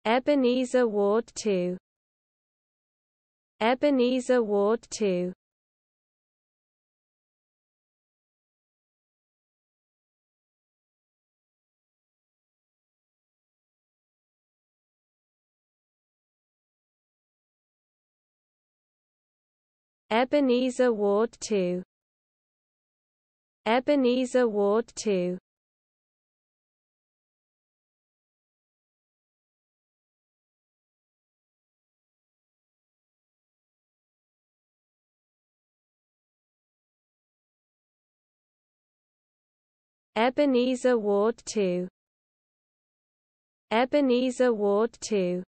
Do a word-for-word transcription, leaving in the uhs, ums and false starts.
Ebenezer Ward two. Ebenezer Ward two. Ebenezer Ward two. Ebenezer Ward two. Ebenezer Ward two. Ebenezer Ward two.